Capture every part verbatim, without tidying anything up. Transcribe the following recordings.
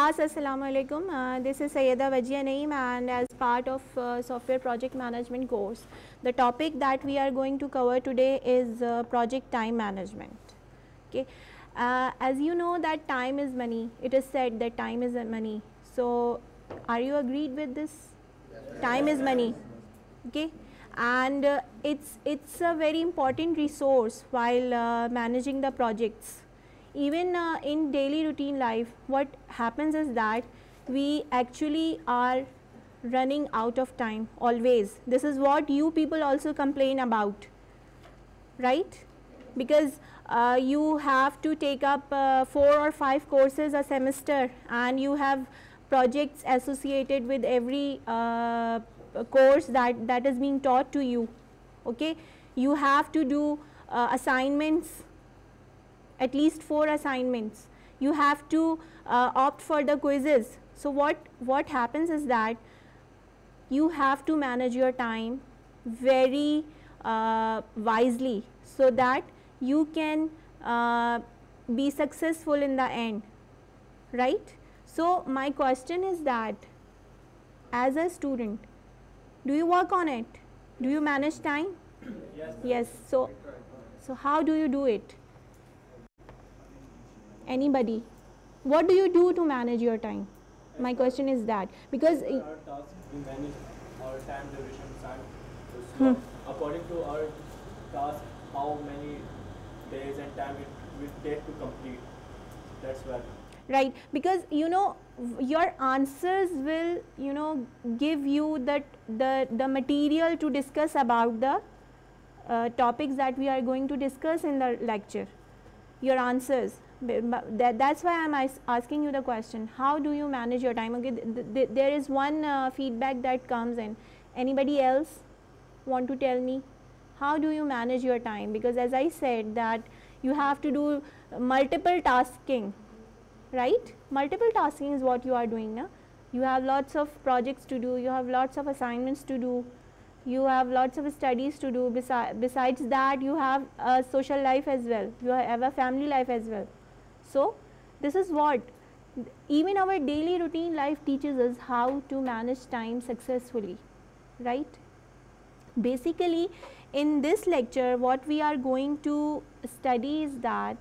class, Assalamu alaikum. Uh, this is Sayyeda Wajia Naeem, and as part of uh, software project management course, the topic that we are going to cover today is uh, project time management. Okay, uh, as you know that time is money. It is said that time is money. So, are you agreed with this? Yes. Time is money. Okay, and uh, it's it's a very important resource while uh, managing the projects. Even uh, in daily routine life, what happens is that we actually are running out of time always. This is what you people also complain about, right? Because uh, you have to take up uh, four or five courses a semester, and you have projects associated with every uh, course that that is being taught to you. Okay, you have to do uh, assignments, at least four assignments. You have to uh, opt for the quizzes. So what what happens is that you have to manage your time very uh, wisely, so that you can uh, be successful in the end, right? So my question is that, as a student, do you work on it? Do you manage time? Yes. Yes. So so how do you do it? Anybody? What do you do to manage your time? My question is that, because our tasks, we manage our time duration time. Hmm. According to our task, how many days and time it will take to complete. That's why. Right, because you know your answers will you know give you that the the material to discuss about the uh, topics that we are going to discuss in the lecture. Your answers. That, that's why I'm asking you the question, how do you manage your time? Okay, th th there is one uh, feedback that comes in. Anybody else want to tell me how do you manage your time? Because as I said that you have to do multiple tasking, right? Multiple tasking is what you are doing now. You have lots of projects to do, you have lots of assignments to do, you have lots of studies to do. Besi besides that, you have a social life as well, you have a family life as well. So this is what even our daily routine life teaches us, how to manage time successfully, right? Basically, in this lecture, what we are going to study is that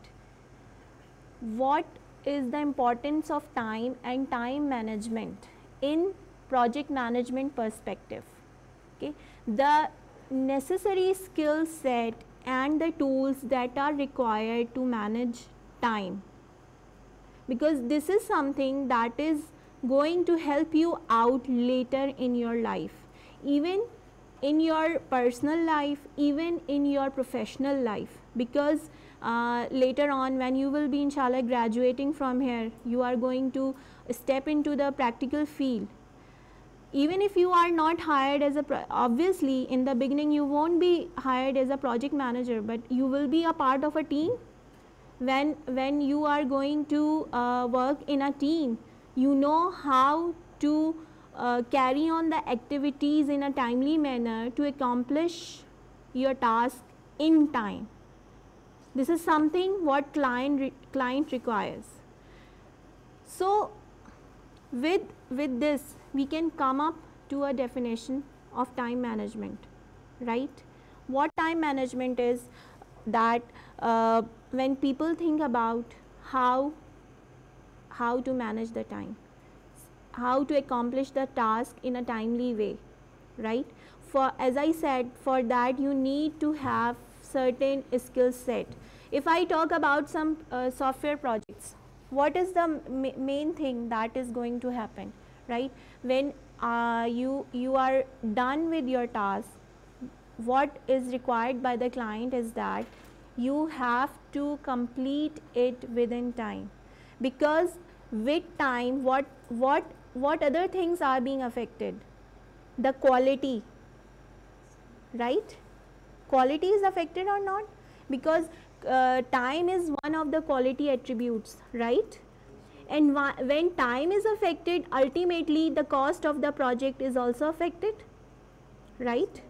what is the importance of time and time management in project management perspective. Okay, the necessary skill set and the tools that are required to manage time, because this is something that is going to help you out later in your life, even in your personal life, even in your professional life. Because uh, later on, when you will be inshallah graduating from here, you are going to step into the practical field. Even if you are not hired as a, obviously in the beginning you won't be hired as a project manager, but you will be a part of a team. When when you are going to uh, work in a team, you know how to uh, carry on the activities in a timely manner to accomplish your task in time. This is something what client re client requires. So with with this, we can come up to a definition of time management, right? What time management is, that uh, when people think about how how to manage the time, how to accomplish the task in a timely way, right? For, as I said, for that you need to have certain skill set. If I talk about some uh, software projects, what is the ma main thing that is going to happen, right? When uh, you you are done with your task, what is required by the client is that you have to complete it within time. Because with time, what what what other things are being affected? The quality, right? Quality is affected or not? Because uh, time is one of the quality attributes, right? And when time is affected, ultimately the cost of the project is also affected, right?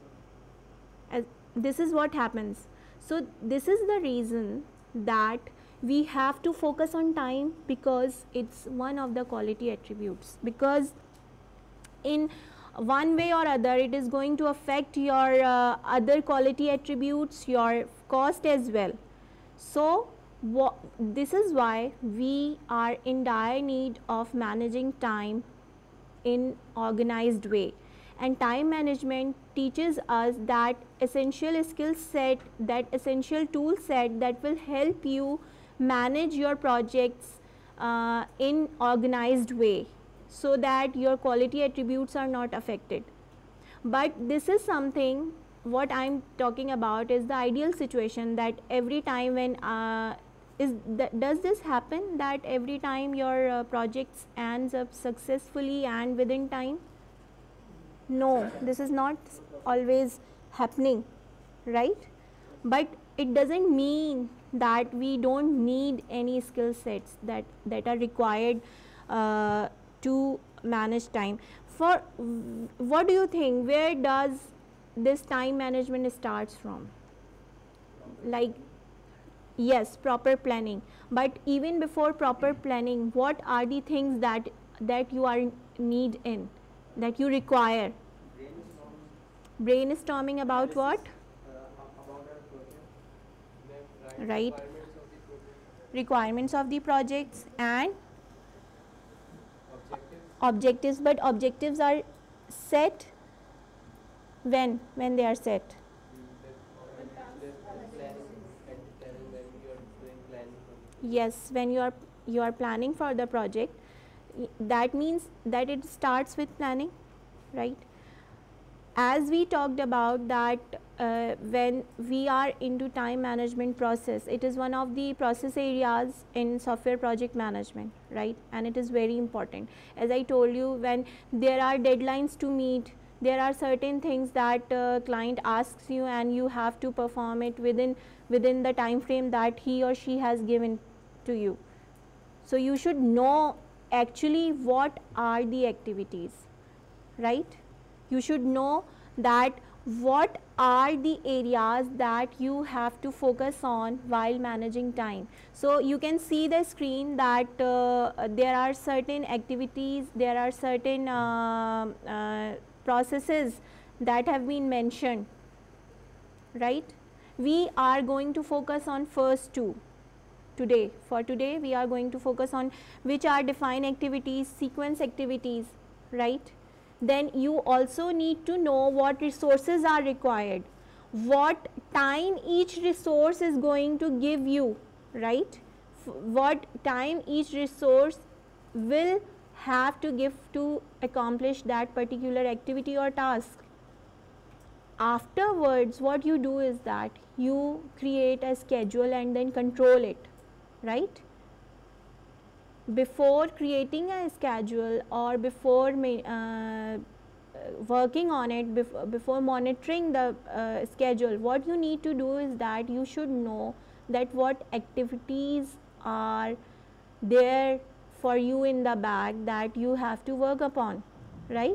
As this is what happens. So this is the reason that we have to focus on time because it's one of the quality attributes, because in one way or other it is going to affect your uh, other quality attributes, your cost as well. So this is why we are in dire need of managing time in organized way, and time management teaches us that essential skill set, that essential tool set that will help you manage your projects uh, in organized way, so that your quality attributes are not affected. But this is something, what I am talking about is the ideal situation, that every time when uh, is th does this happen, that every time your uh, projects ends up successfully and within time? No, this is not always happening, right? But it doesn't mean that we don't need any skill sets that that are required uh, to manage time. For what do you think, where does this time management starts from? Like, yes, proper planning. But even before proper planning, what are the things that that you are in need in, that you require? Brainstorming. Brainstorming about what? Uh, about our project. Then Right. Requirements of the project. Requirements of the projects and Objectives. objectives. But objectives are set when when they are set? Yes, when you are you are planning for the project. That means that it starts with planning, right? As we talked about that uh, when we are into time management process, it is one of the process areas in software project management, right? And it is very important. As I told you, when there are deadlines to meet, there are certain things that uh, client asks you and you have to perform it within within the time frame that he or she has given to you. So you should know actually what are the activities, right? You should know that what are the areas that you have to focus on while managing time. So you can see the screen that uh, there are certain activities, there are certain uh, uh, processes that have been mentioned, right? We are going to focus on first two today. For today we are going to focus on which are define activities, sequence activities, right? Then you also need to know what resources are required, what time each resource is going to give you, right? F what time each resource will have to give to accomplish that particular activity or task. Afterwards, what you do is that you create a schedule and then control it, right? Before creating a schedule or before uh, working on it, before, before monitoring the uh, schedule, what you need to do is that you should know that what activities are there for you in the bag that you have to work upon, right?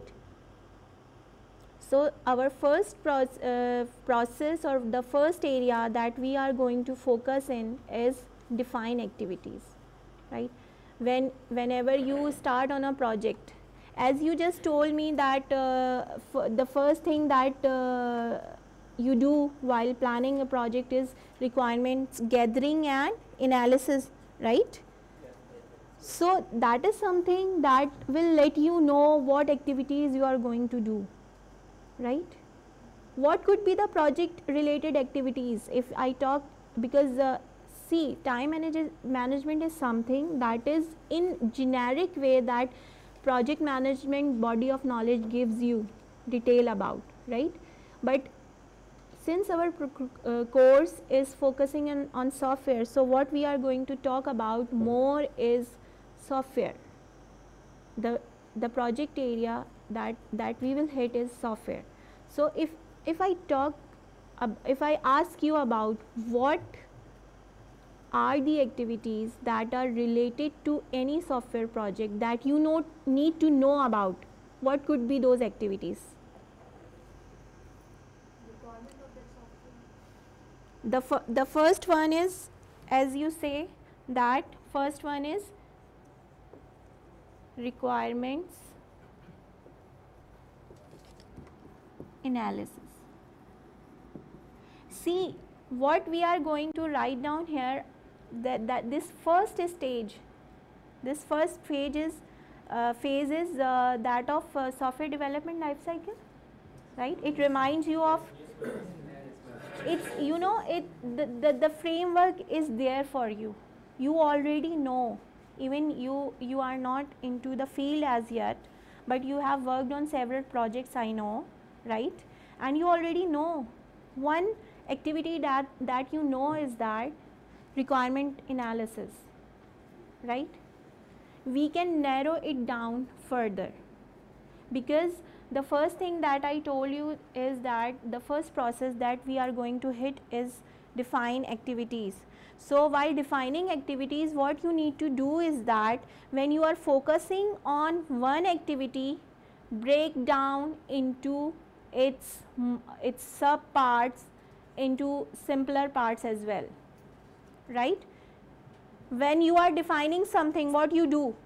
So our first proce uh, process or the first area that we are going to focus in is define activities, right? When whenever you start on a project, as you just told me that uh, the first thing that uh, you do while planning a project is requirements gathering and analysis, right? So that is something that will let you know what activities you are going to do, right? What could be the project related activities if I talk, because uh, see, time management is something that is in generic way that project management body of knowledge gives you detail about, right? But since our uh, course is focusing on, on software, so what we are going to talk about more is software. The the project area that that we will hit is software. So if if I talk uh, if I ask you about what are the activities that are related to any software project that you know need to know about, what could be those activities? The, f the first one is, as you say, that first one is requirements analysis. See what we are going to write down here, that, that this first stage, this first phase is, uh, phase is uh, that of uh, software development life cycle, right? It reminds you of, it's, you know, it the, the, the framework is there for you. You already know, even you, you are not into the field as yet, but you have worked on several projects, I know, right? And you already know one activity that, that you know is that requirement analysis, right? We can narrow it down further, because the first thing that I told you is that the first process that we are going to hit is define activities. So while defining activities, what you need to do is that when you are focusing on one activity, break down into its, its sub parts into simpler parts as well, right? When you are defining something, what you do?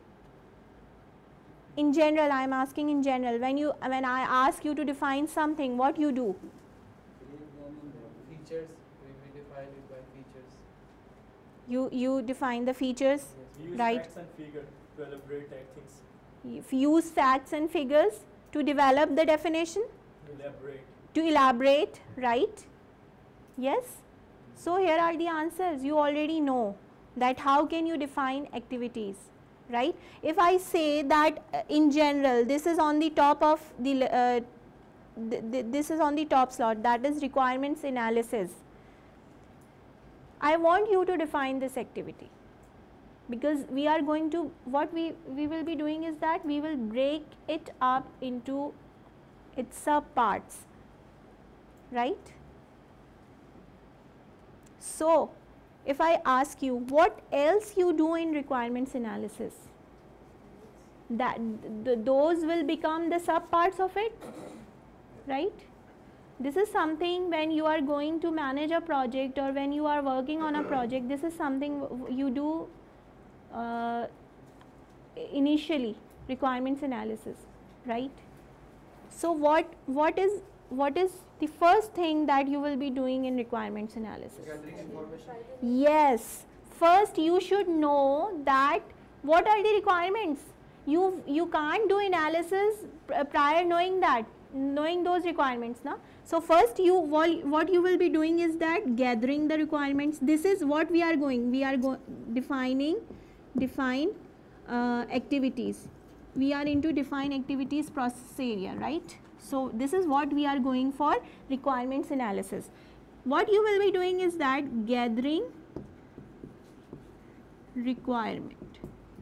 In general, I am asking in general, when you, when I ask you to define something, what you do? Features, we, we define it by features. You, you define the features, We use right? facts and figures to elaborate that things. If you use facts and figures to develop the definition, Elaborate. to elaborate, right? Yes? So here are the answers. You already know that how can you define activities, right? If I say that uh, in general, this is on the top of the, uh, th th this is on the top slot, that is requirements analysis. I want you to define this activity, because we are going to, what we, we will be doing is that we will break it up into its sub parts, right? So if I ask you what else you do in requirements analysis, that th those will become the sub parts of it, right? This is something when you are going to manage a project or when you are working on a project, this is something you do uh, initially, requirements analysis, right? So what, what is, what is the first thing that you will be doing in requirements analysis? Gathering information. Yes, first you should know that what are the requirements. You, you can't do analysis prior knowing that, knowing those requirements, na? So first you, what you will be doing is that gathering the requirements. This is what we are going, we are go defining, define uh, activities. We are into define activities process area, right? So this is what we are going for, requirements analysis. What you will be doing is that gathering requirement.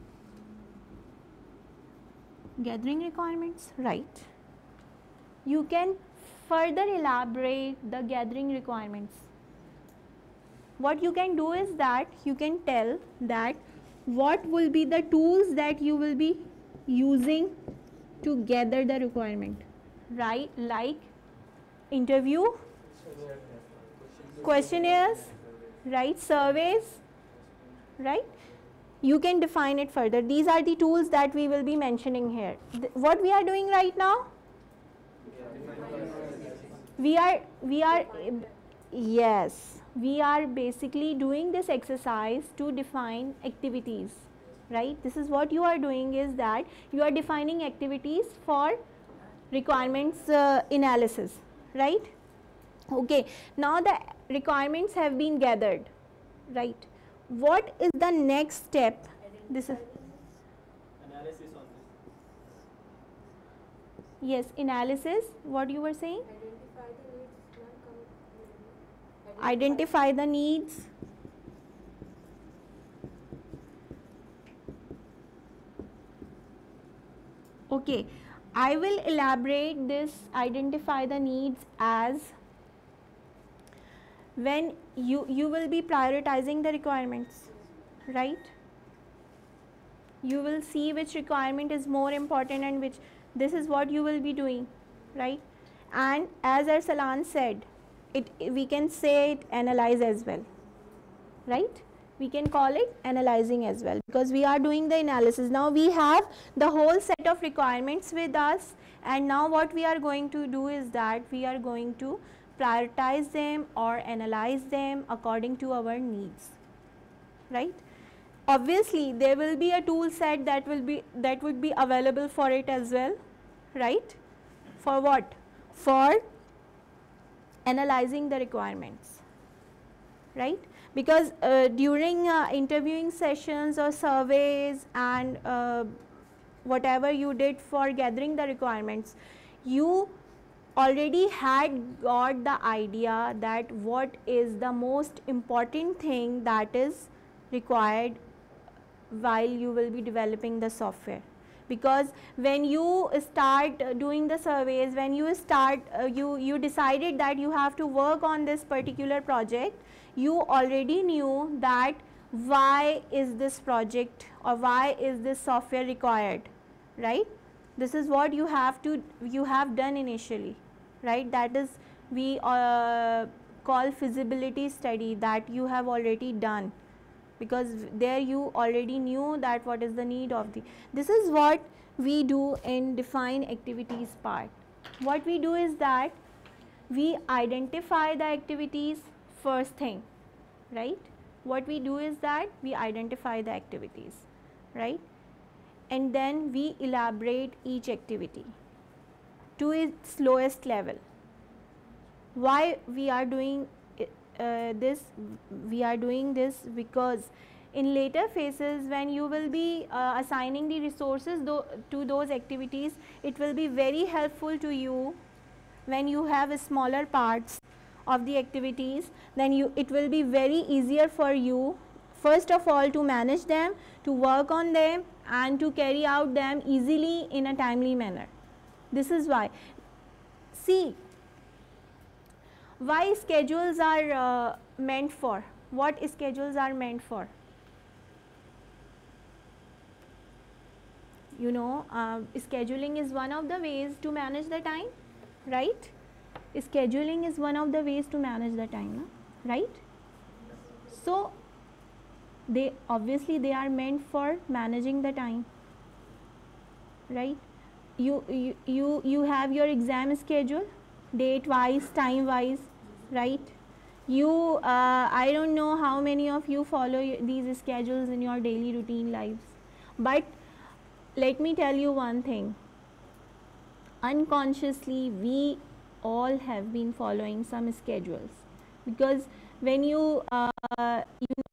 Gathering requirements, right? You can further elaborate the gathering requirements. What you can do is that you can tell that what will be the tools that you will be using to gather the requirement, right? Like interview, questionnaires, right? Surveys, right? You can define it further. These are the tools that we will be mentioning here. Th what we are doing right now? We are, we are, yes, we are basically doing this exercise to define activities, right? This is what you are doing is that you are defining activities for requirements uh, analysis, right? Okay, now the requirements have been gathered, right? What is the next step? This is, Analysis on this. yes, analysis, what you were saying? Identify the needs. Okay, I will elaborate this identify the needs as when you, you will be prioritizing the requirements, right? You will see which requirement is more important and which, this is what you will be doing, right? And as Arsalan said, it, we can say it analyze as well, right? We can call it analyzing as well, because we are doing the analysis. Now we have the whole set of requirements with us, and now what we are going to do is that we are going to prioritize them or analyze them according to our needs, right? Obviously there will be a tool set that will be that would be available for it as well, right? For what? For analyzing the requirements, right? Because uh, during uh, interviewing sessions or surveys and uh, whatever you did for gathering the requirements, you already had got the idea that what is the most important thing that is required while you will be developing the software. Because when you start doing the surveys, when you start uh, you you decided that you have to work on this particular project, you already knew that why is this project or why is this software required, right? This is what you have to you have done initially, right? That is we uh, call feasibility study, that you have already done, because there you already knew that what is the need of the. This is what we do in define activities part. What we do is that we identify the activities first thing, right? What we do is that we identify the activities, right? And then we elaborate each activity to its lowest level. Why we are doing uh, this? We are doing this because in later phases, when you will be uh, assigning the resources to those activities, it will be very helpful to you when you have smaller parts of the activities. Then you it will be very easier for you, first of all, to manage them, to work on them, and to carry out them easily in a timely manner. This is why. See, why schedules are uh, meant for? What schedules are meant for? You know, uh, scheduling is one of the ways to manage the time, right? Scheduling is one of the ways to manage the time, no? Right? So they obviously they are meant for managing the time, right? You you you, you have your exam schedule, date wise, time wise, right? You uh, I don't know how many of you follow these schedules in your daily routine lives, but let me tell you one thing. Unconsciously we all have been following some schedules, because when you uh, you know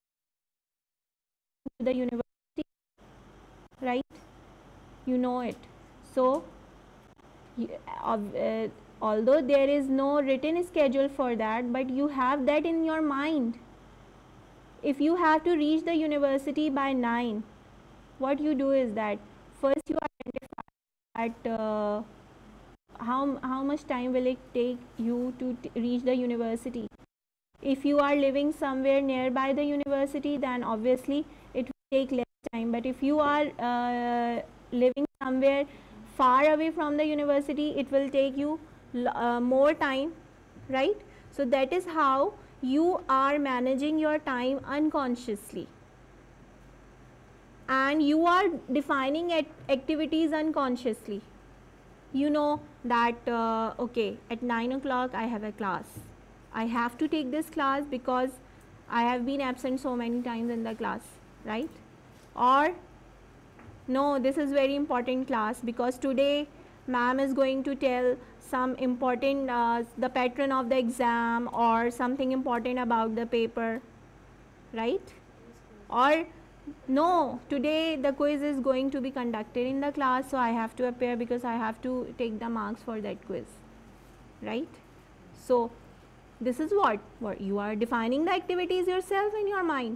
the university, right, you know it. So you, uh, uh, although there is no written schedule for that, but you have that in your mind. If you have to reach the university by nine, what you do is that first you identify at uh, how, how much time will it take you to t reach the university. If you are living somewhere nearby the university, then obviously it will take less time. But if you are uh, living somewhere far away from the university, it will take you uh, more time, right? So that is how you are managing your time unconsciously, and you are defining at activities unconsciously. You know that uh, okay, at nine o'clock I have a class, I have to take this class because I have been absent so many times in the class, right? Or no, this is very important class because today ma'am is going to tell some important uh, the pattern of the exam or something important about the paper, right? Or no, today the quiz is going to be conducted in the class, so I have to appear because I have to take the marks for that quiz, right? So this is what, what you are defining the activities yourself in your mind.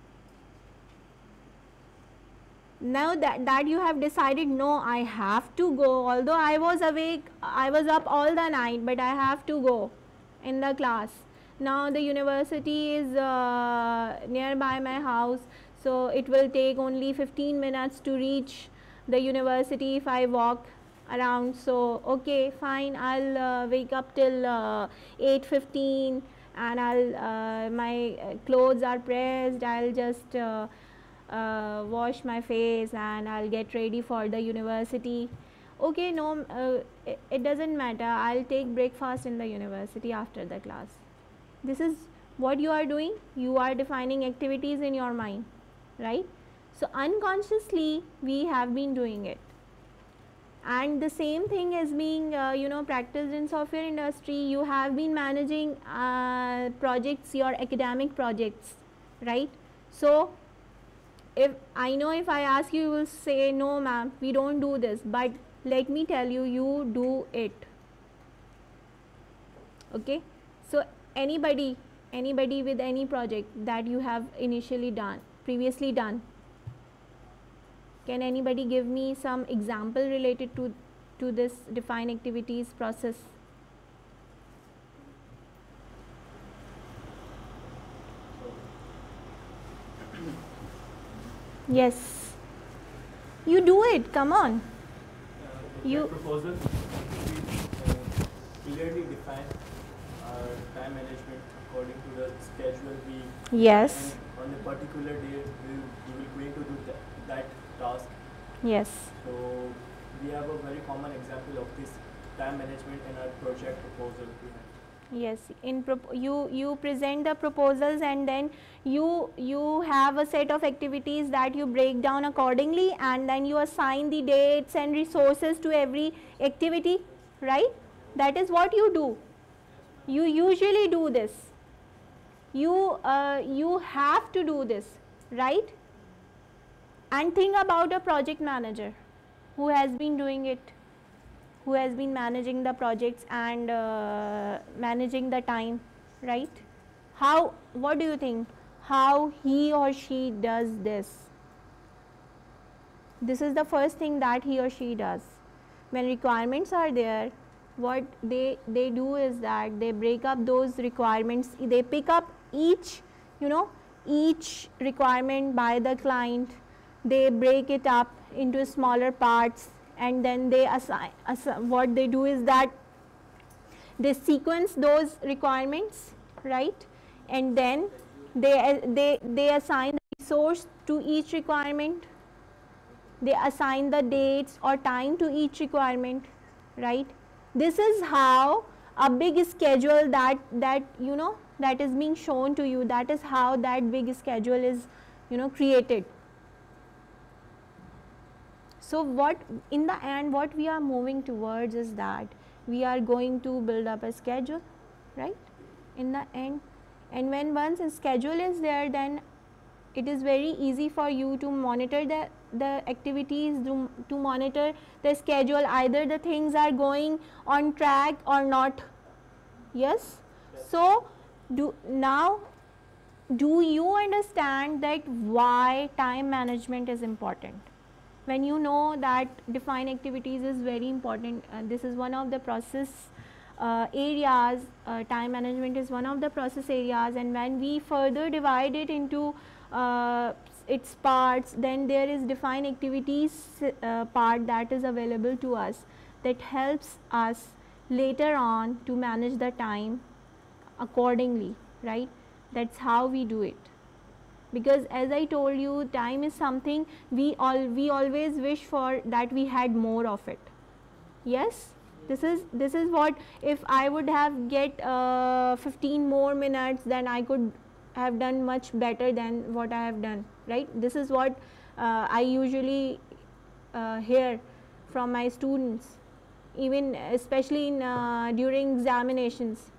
Now that, that you have decided, no, I have to go, although I was awake, I was up all the night, but I have to go in the class. Now the university is uh, nearby my house, so it will take only fifteen minutes to reach the university if I walk around. So okay, fine, I'll uh, wake up till uh, eight fifteen and I'll uh, my uh, clothes are pressed, I'll just uh, uh, wash my face and I'll get ready for the university. Okay, no, uh, it, it doesn't matter, I'll take breakfast in the university after the class. This is what you are doing. You are defining activities in your mind, right? So unconsciously we have been doing it, and the same thing is being uh, you know practiced in software industry. You have been managing uh, projects, your academic projects, right? So if I know, if I ask you, you will say no ma'am, we don't do this, but let me tell you, you do it. Okay, so anybody anybody with any project that you have initially done, previously done, can anybody give me some example related to to this define activities process? Yes, you do it, come on. Uh, You- that proposal we uh, clearly define our time management according to the schedule we Yes, and on a particular day we will, we will going to do that, that task. yes, So we have a very common example of this time management in our project proposal we have. yes. In prop- you you present the proposals, and then you you have a set of activities that you break down accordingly, and then you assign the dates and resources to every activity, right? That is what you do. You usually do this. You uh, you have to do this, right? And think about a project manager who has been doing it, who has been managing the projects and uh, managing the time, right? How, what do you think, how he or she does this? This is the first thing that he or she does. When requirements are there, what they they do is that they break up those requirements, they pick up each, you know, each requirement by the client, they break it up into smaller parts, and then they assign, assign what they do is that they sequence those requirements, right? And then they they they assign the resource to each requirement, they assign the dates or time to each requirement, right? This is how a big schedule that that you know that is being shown to you, that is how that big schedule is, you know, created. So what in the end what we are moving towards is that we are going to build up a schedule, right, in the end. And when once a schedule is there, then it is very easy for you to monitor the the activities, to, to monitor the schedule, either the things are going on track or not. Yes. So do now do you understand that why time management is important? When you know that define activities is very important, uh, this is one of the process uh, areas, uh, time management is one of the process areas, and when we further divide it into uh, its parts, then there is define activities uh, part that is available to us, that helps us later on to manage the time accordingly, right? That's how we do it. Because as I told you, time is something we all we always wish for, that we had more of it. Yes, this is this is what, if I would have get uh, fifteen more minutes, then I could have done much better than what I have done, right? This is what uh, I usually uh, hear from my students, even especially in uh, during examinations.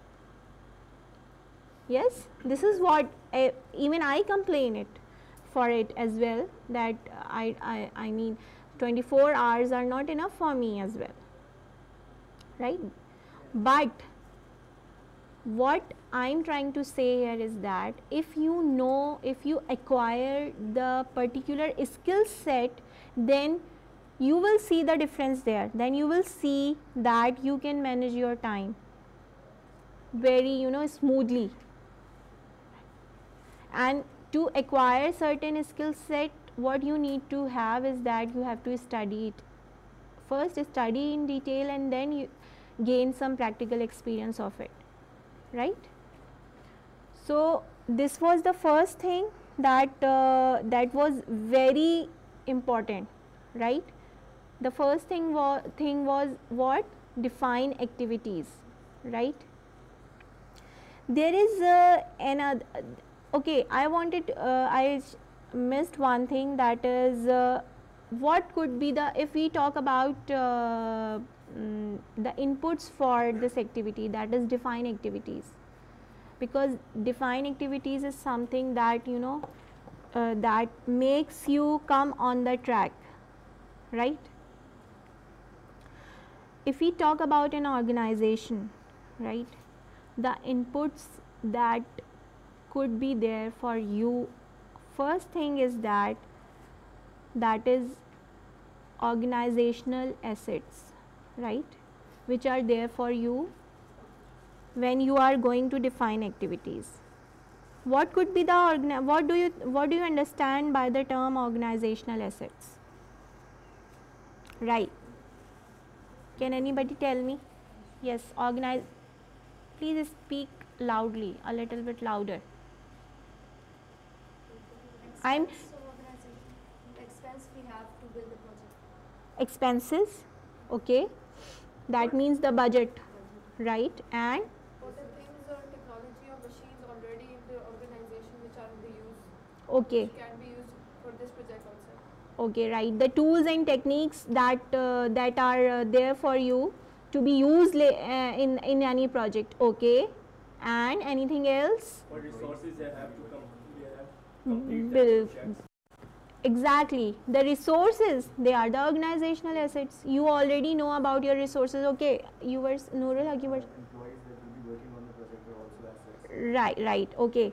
Yes, this is what uh, even I complain it for it as well, that I, I, I mean twenty-four hours are not enough for me as well, right? But what I'm trying to say here is that if you know, if you acquire the particular skill set, then you will see the difference there. Then you will see that you can manage your time very, you know, smoothly. And to acquire certain skill set, what you need to have is that you have to study it. First study in detail, and then you gain some practical experience of it, right? So this was the first thing that uh, that was very important, right? The first thing was thing was what? Define activities, right? There is uh, another. Okay, I wanted. Uh, I missed one thing, that is uh, what could be the, if we talk about uh, mm, the inputs for this activity, that is define activities, because define activities is something that you know uh, that makes you come on the track, right? If we talk about an organization, right, the inputs that could be there for you, first thing is that that is organizational assets, right, which are there for you when you are going to define activities. What could be the organ what do you what do you understand by the term organizational assets? Right, can anybody tell me? Yes, organize, please speak loudly, a little bit louder. I'm expense we have to build the project. Expenses, okay, that means the budget, right? And For the things or technology or machines already in the organization which are in the use, okay, which can be used for this project also. okay, right, the tools and techniques that uh, that are uh, there for you to be used uh, in in any project, okay, and anything else? What resources they have to come, they have to complete Bill. that project. Exactly, the resources, they are the organizational assets. You already know about your resources, okay, you were Nurul Haq, you were Employees that will be working on the project are also assets. right, right, okay,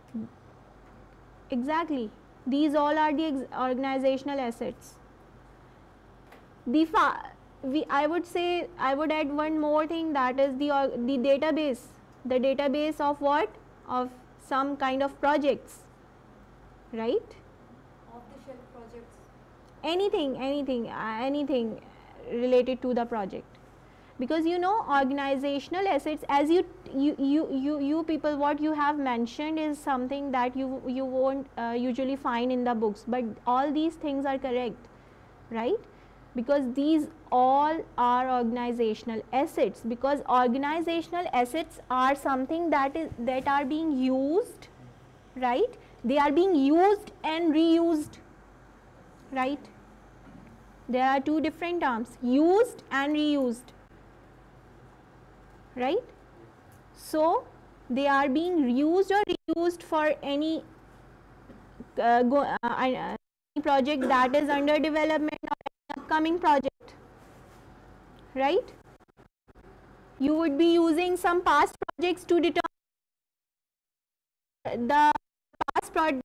exactly, these all are the ex organizational assets. The fa we I would say, I would add one more thing, that is the uh, the database, the database of what? Of some kind of projects, right? Off the shelf projects. Anything, anything, uh, anything related to the project, because you know organizational assets, as you you you you, you people, what you have mentioned is something that you you won't uh, usually find in the books, but all these things are correct, right? Because these all are organizational assets, because organizational assets are something that is that are being used, right? They are being used and reused, right? There are two different terms, used and reused, right? So they are being reused or reused for any uh, go, uh, uh, project that is under development or any upcoming project, right? You would be using some past projects to determine the past project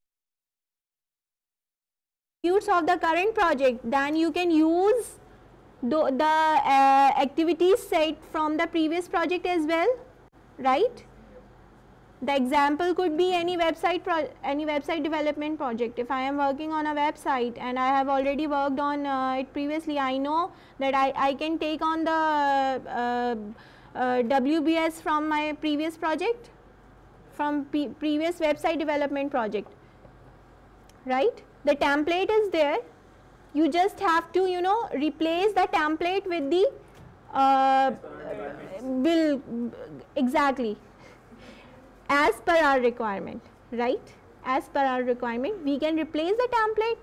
of the current project, then you can use the, the uh, activities set from the previous project as well, right? The example could be any website pro any website development project. If I am working on a website and I have already worked on uh, it previously, I know that I, I can take on the uh, uh, W B S from my previous project, from pre previous website development project, right? The template is there, you just have to you know replace the template with the uh, will, exactly, as per our requirement, right? As per our requirement, we can replace the template.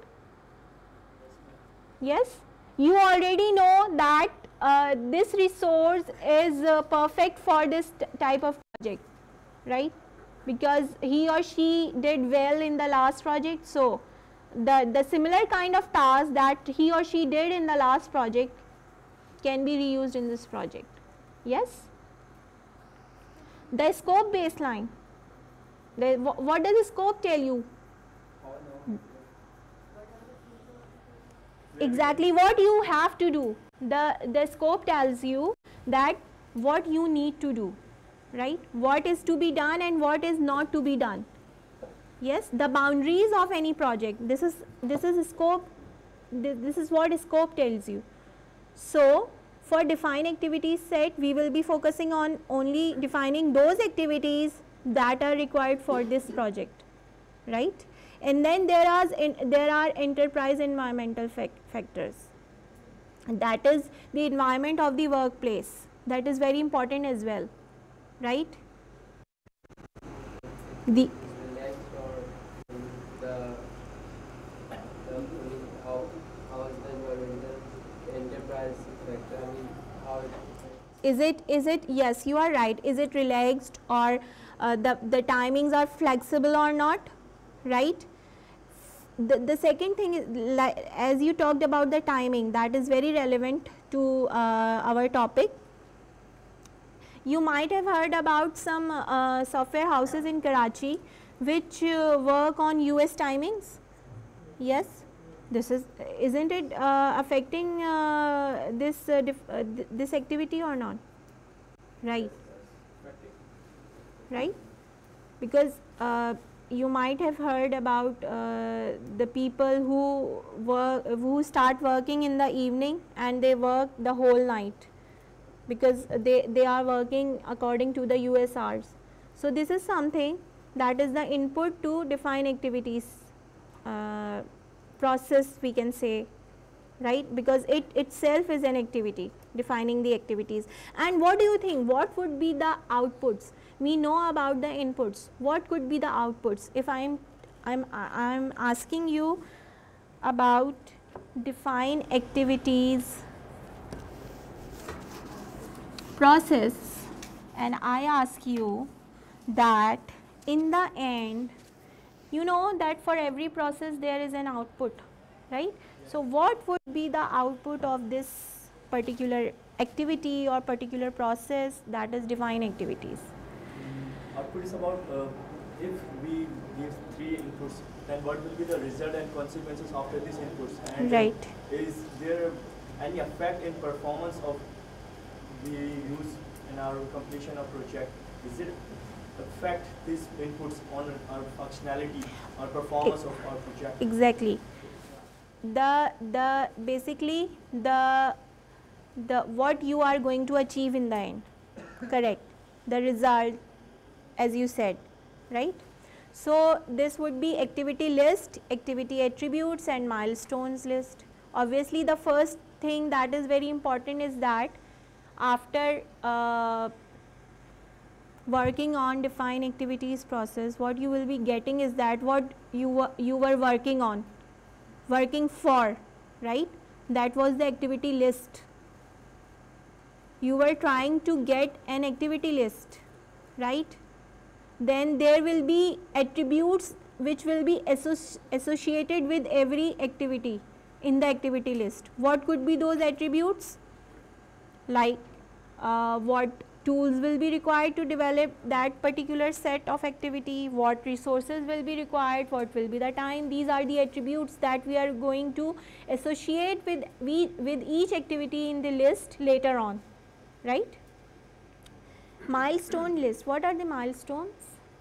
Yes, you already know that uh, this resource is uh, perfect for this type of project, right? Because he or she did well in the last project, so the, the similar kind of task that he or she did in the last project can be reused in this project. Yes? The scope baseline. The, wh what does the scope tell you? Exactly what you have to do. The, the scope tells you that what you need to do, right? What is to be done and what is not to be done. Yes, the boundaries of any project. This is this is scope. This, this is what scope tells you. So for define activities set, we will be focusing on only defining those activities that are required for this project, right? And then there are in, there are enterprise environmental fac factors. That is the environment of the workplace. That is very important as well, right? The Relaxed or the, the I mean, how how is the environmental enterprise factor? I mean, how it is it is it yes, you are right. Is it relaxed, or uh, the the timings are flexible or not, right? The, the second thing is, like, as you talked about the timing, that is very relevant to uh, our topic. You might have heard about some uh, software houses in Karachi which uh, work on U S timings. Yes, this is, isn't it uh, affecting uh, this uh, uh, th this activity or not? Right, right, because uh, you might have heard about uh, the people who work, who start working in the evening and they work the whole night, because they, they are working according to the U S hours. So, this is something that is the input to define activities uh, process, we can say, right, because it itself is an activity, defining the activities. And what do you think, what would be the outputs? We know about the inputs, what could be the outputs? If I am I'm, I'm asking you about define activities process, and I ask you that in the end, you know that for every process there is an output, right? So, what would be the output of this particular activity or particular process, that is define activities? Output is about uh, if we give three inputs, then what will be the result and consequences after these inputs? And Right. is there any effect in performance of the use in our completion of project? Is it affect these inputs on our functionality or performance of our project? Exactly. The the basically the the what you are going to achieve in the end, correct, the result, as you said, right? So, this would be activity list, activity attributes and milestones list. Obviously, the first thing that is very important is that after uh, working on define activities process, what you will be getting is that what you were, you were working on, working for, right? That was the activity list. You were trying to get an activity list, right? Then there will be attributes which will be associ associated with every activity in the activity list. What could be those attributes? Like uh, what tools will be required to develop that particular set of activity, what resources will be required, what will be the time. These are the attributes that we are going to associate with, we, with each activity in the list later on, right? Milestone list. What are the milestones?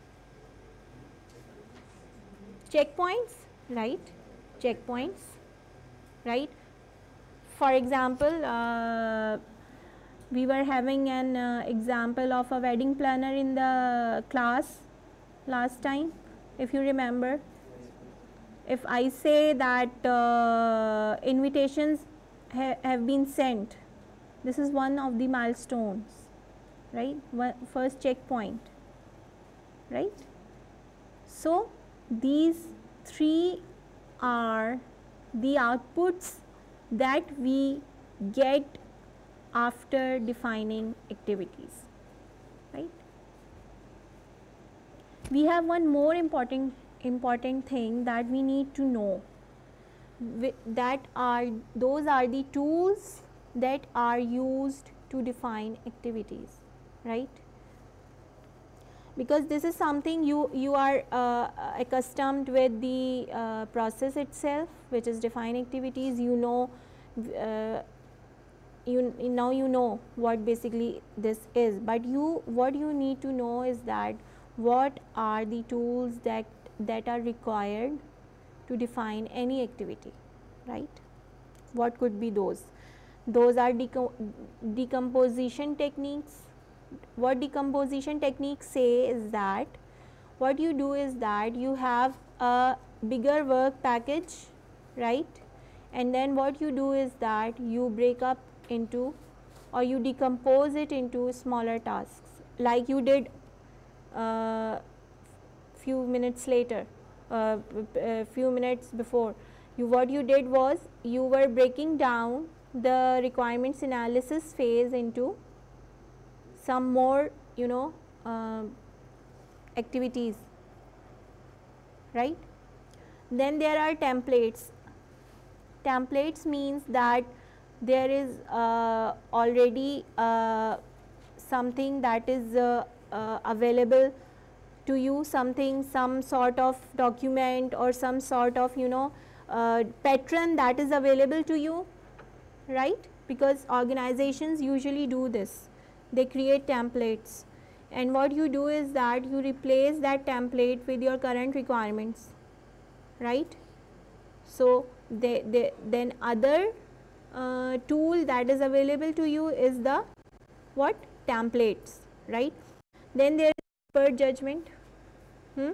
Checkpoints, right? Checkpoints, right? For example, uh, we were having an uh, example of a wedding planner in the class last time, if you remember. If I say that uh, invitations ha have been sent, this is one of the milestones, right? One, first checkpoint, right? So, these three are the outputs that we get after defining activities, right? We have one more important important thing that we need to know, that are those are the tools that are used to define activities, right? Because this is something you you are uh, accustomed with the uh, process itself, which is define activities. You know, uh, you now you know what basically this is, but you what you need to know is that what are the tools that that are required to define any activity, right? What could be those? Those are decom decomposition techniques, what decomposition techniques say is that what you do is that you have a bigger work package, right, and then what you do is that you break up into or you decompose it into smaller tasks, like you did uh, few minutes later, uh, a few minutes before. You what you did was you were breaking down the requirements analysis phase into some more, you know, uh, activities, right. Then there are templates. Templates means that there is uh, already uh, something that is uh, uh, available to you, something, some sort of document or some sort of, you know, uh, pattern that is available to you, right, because organizations usually do this, they create templates, and what you do is that you replace that template with your current requirements, right. So they, they, then other uh, tool that is available to you is the what, templates, right. Then there is expert judgment. Hmm?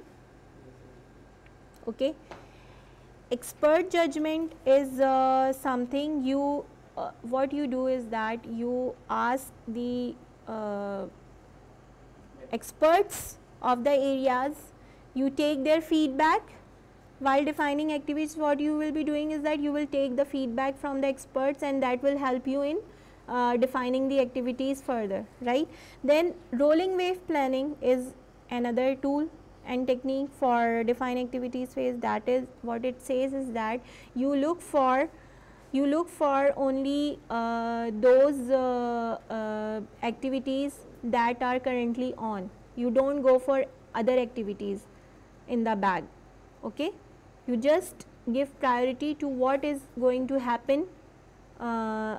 Okay. Expert judgment is uh, something you uh, what you do is that you ask the uh, experts of the areas, you take their feedback while defining activities. What you will be doing is that you will take the feedback from the experts, and that will help you in uh, defining the activities further, right. Then rolling wave planning is another tool and technique for define activities phase. That is what it says is that you look for you look for only uh, those uh, uh, activities that are currently on. You don't go for other activities in the bag, okay. You just give priority to what is going to happen uh,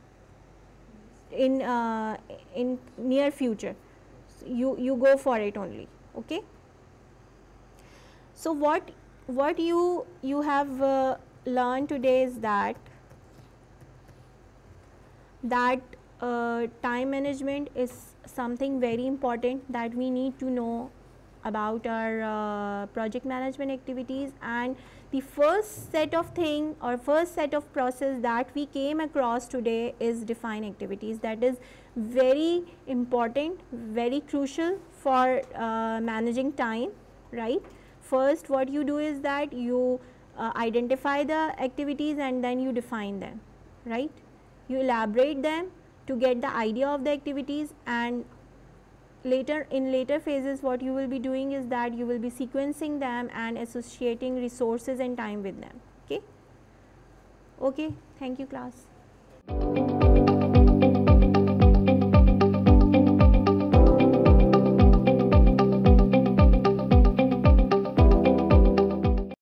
in uh, in near future. So you you go for it only, okay. So what what you you have uh, learned today is that that uh, time management is something very important that we need to know about our uh, project management activities. And the first set of thing or first set of process that we came across today is define activities. That is very important, very crucial for uh, managing time, right. First what you do is that you uh, identify the activities and then you define them, right. You elaborate them to get the idea of the activities, and later in later phases what you will be doing is that you will be sequencing them and associating resources and time with them, okay. Okay, thank you class.